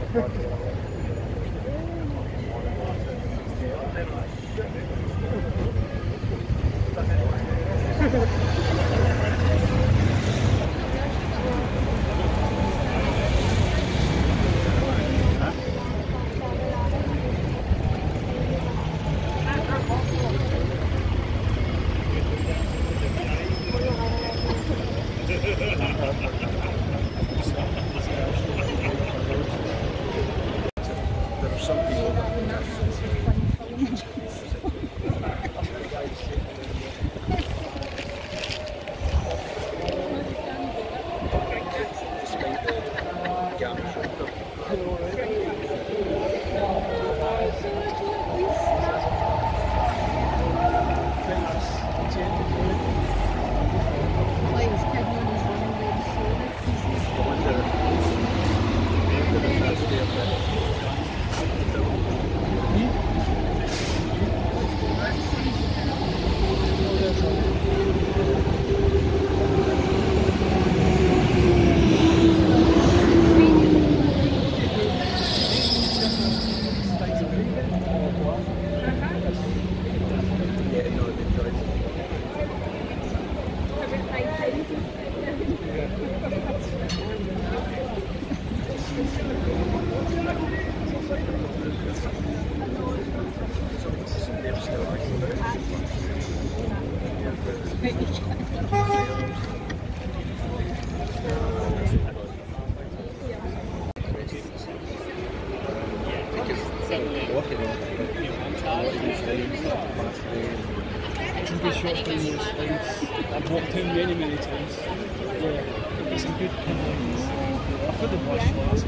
I've walked in many times. Yeah, there's some good companies. I've had the watch last.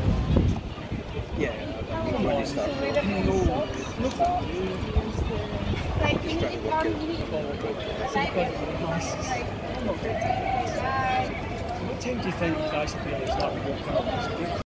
Yeah, when you start. Like, you need What time do you think you guys will be able to start walking up?